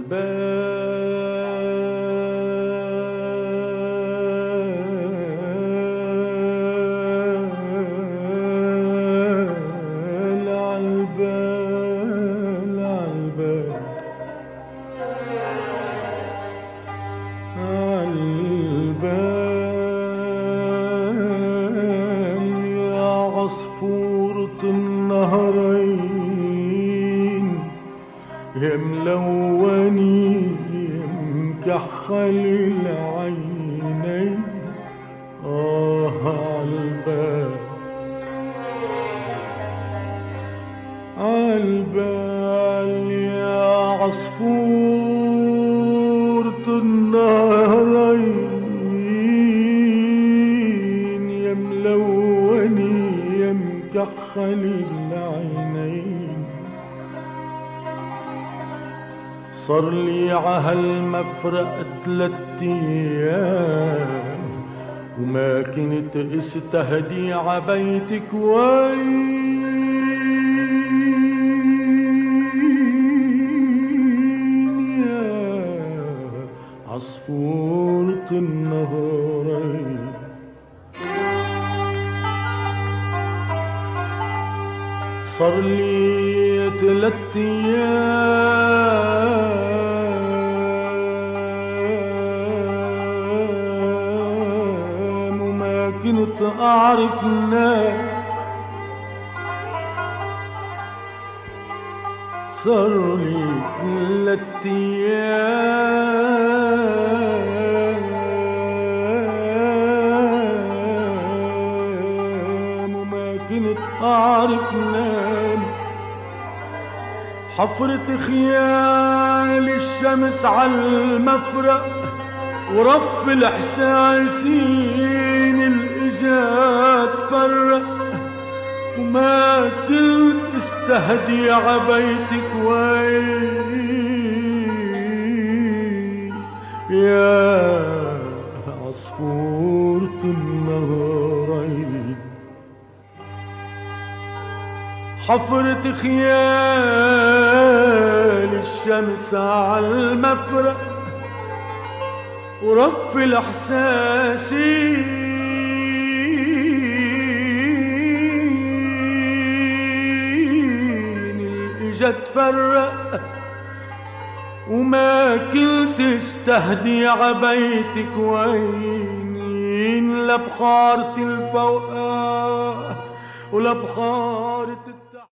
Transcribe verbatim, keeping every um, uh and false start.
عصفورة النهرين يا ملوني يا مكحل العينين، آه عالبال عالبال يا عصفورة النهرين يا ملوني يا مكحل العينين. صار لي عهالمفرق تلات ايام وما كنت استهدي عبيتك وين يا عصفورة النهرين. صار لي تلات ايام وما كنت اعرف نام. صار لي تلات ايام وما كنت اعرف نام. حفرت خيال الشمس عالمفرق ورف الحساسين الاجا تفرق وما كنت استهدي عبيتك وين يا عصفورة النهرين. حفرت خيال الشمس عالمفرق ورف الحساسين الاجا تفرق وما كنت استهدي عبيتك وين. لا بخارة الفوقة ولا بخارة